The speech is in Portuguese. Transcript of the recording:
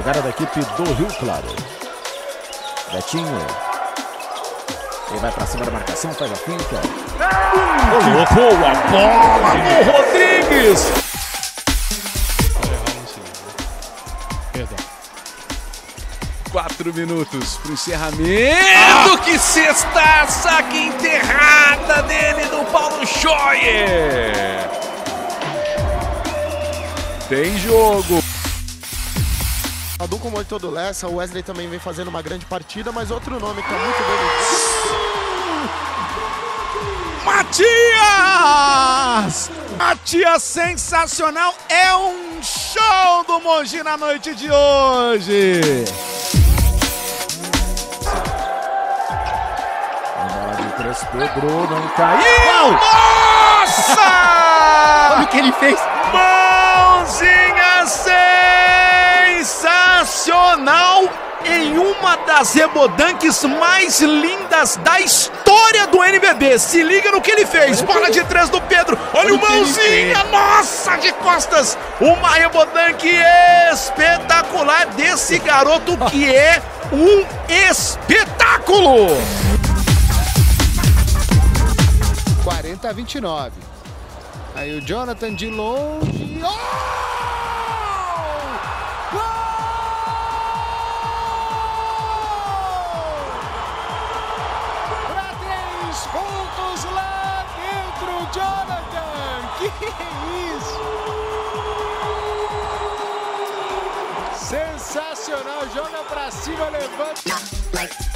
Jogada da equipe do Rio Claro. Betinho. Ele vai pra cima da marcação, faz a finta. Colocou a bola no Rodrigues. Perdão. 4 minutos pro encerramento. Que cestaça, que enterrada dele do Paulo Scheuer. Tem jogo. Adu com muito todo Lessa, o Wesley também vem fazendo uma grande partida, mas outro nome que tá muito bem. Matias! Matias sensacional, é um show do Mogi na noite de hoje. Bola de 3, Pedro, não caiu. Nossa! Olha o que ele fez. Mãozinha sensacional em uma das rebodanques mais lindas da história do NBB. Se liga no que ele fez. Bola de 3 do Pedro. Olha o mãozinha. Nossa, de costas. Uma rebodanque espetacular desse garoto que é um espetáculo. 40-29. Aí o Jonathan de longe. Oh! Gol! Para 3 pontos lá dentro, Jonathan. Que isso? Sensacional. Joga pra cima, levanta.